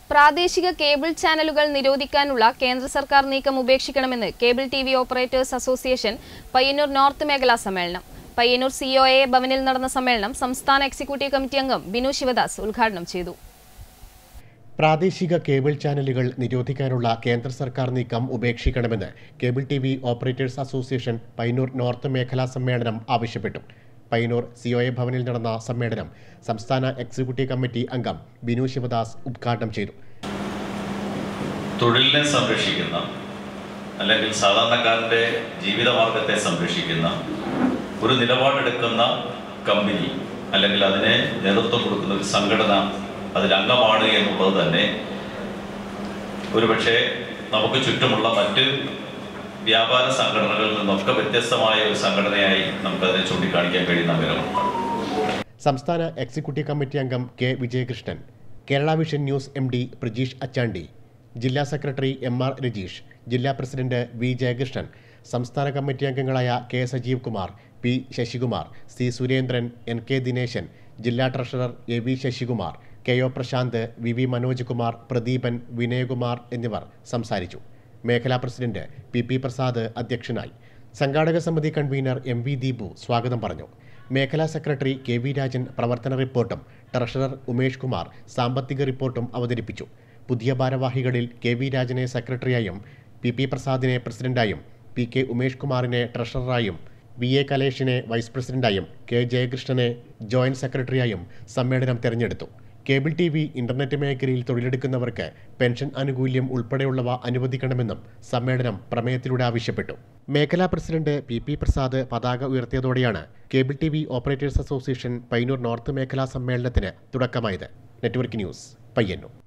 പ്രാദേശിക കേബിൾ ചാനലുകൾ നിരോധിക്കാനുള്ള കേന്ദ്ര സർക്കാർ നീക്കം ഉപേക്ഷിക്കണമെന്ന് cable TV operators association Payyanur north മേഖലാ സമ്മേളനം. പയ്യന്നൂർ COA ഭവനിൽ നടന്ന സമ്മേളനം സംസ്ഥാന എക്സിക്യൂട്ടീവ് കമ്മിറ്റി അംഗം ബിനു ശിവദാസ് ഉദ്ഘാടനം ചെയ്തു. പ്രാദേശിക കേബിൾ ചാനലുകൾ നിരോധിക്കാനുള്ള കേന്ദ്ര സർക്കാർ നീക്കം ഉപേക്ഷിക്കണമെന്ന് cable TV operators association Payyanur north മേഖലാ സമ്മേളനം ആവശ്യപ്പെട്ടു. പയ്യന്നൂർ COA ഭവനിൽ നടന്ന സമ്മേളനം സംസ്ഥാന എക്സിക്യൂട്ടീവ് കമ്മിറ്റി അംഗം ബിനു ശിവദാസ് ഉദ്ഘാടനം ചെയ്തു. തൊഴിലിനെ സംരക്ഷിക്കുന്ന അല്ലെങ്കിൽ സാധാരണക്കാരന്റെ ജീവിതമാർഗത്തെ സംരക്ഷിക്കുന്ന ഒരു നിലപാടെടുക്കുന്ന കമ്പനി അല്ലെങ്കിൽ അതിനെ നേതൃത്വം കൊടുക്കുന്ന ഒരു സംഘടന അതിലംഗമാണ് എന്നുള്ളത് തന്നെ ഒരുപക്ഷെ നമുക്ക് ചുറ്റുമുള്ള മറ്റ് വ്യാപാര സംഘടനകളിൽ നിന്നൊക്കെ വ്യത്യസ്തമായ ഒരു സംഘടനയായി നമുക്കതിനെ ചൂണ്ടിക്കാണിക്കാൻ കഴിയുന്ന അംഗമാണ്. സംസ്ഥാന എക്സിക്യൂട്ടീവ് കമ്മിറ്റി അംഗം K. Vijayakrishnan, Kerala vision news MD Prajeesh Achandi, ജില്ലാ സെക്രട്ടറി MR രജീഷ്, ജില്ലാ പ്രസിഡന്റ് V. ജയകൃഷ്ണൻ, സംസ്ഥാന കമ്മിറ്റി അംഗങ്ങളായ K. Sajeev Kumar, P. Sasikumar, C. Surendran, NK Dineshan, ജില്ലാ treasurer AV Sasikumar, KO Prasanth, VV Manoj Kumar, Pradeepan, Vinayakumar എന്നിവർ സംസാരിച്ചു. മേഖലാ പ്രസിഡന്റ് PP പ്രസാദ് അധ്യക്ഷനായി. സംഘാടക സമിതി കൺവീനർ MV ദീപു സ്വാഗതം പറഞ്ഞു. മേഖലാ സെക്രട്ടറി KV രാജൻ പ്രവർത്തന റിപ്പോർട്ടും ട്രഷറർ ഉമേഷ് കുമാർ സാമ്പത്തിക റിപ്പോർട്ടും അവതരിപ്പിച്ചു. പുതിയ ഭാരവാഹികളിൽ KV രാജനെ സെക്രട്ടറിയായും PP പ്രസാദിനെ പ്രസിഡന്റായും PK ഉമേഷ് കുമാറിനെ ട്രഷററായും VA കലേഷിനെ വൈസ് പ്രസിഡന്റായും K. ജയകൃഷ്ണനെ ജോയിന്റ് സെക്രട്ടറിയായും സമ്മേളനം തെരഞ്ഞെടുത്തു. കേബിൾ TV, ഇന്റർനെറ്റ് മേഖലയിൽ തൊഴിലെടുക്കുന്നവർക്ക് പെൻഷൻ ആനുകൂല്യം ഉൾപ്പെടെയുള്ളവ അനുവദിക്കണമെന്നും സമ്മേളനം പ്രമേയത്തിലൂടെ ആവശ്യപ്പെട്ടു. മേഖലാ പ്രസിഡന്റ് PP പ്രസാദ് പതാക ഉയർത്തിയതോടെയാണ് cable TV operators association Payyanur north മേഖലാ സമ്മേളനത്തിന് തുടക്കമായത്. Network news, Payyanur.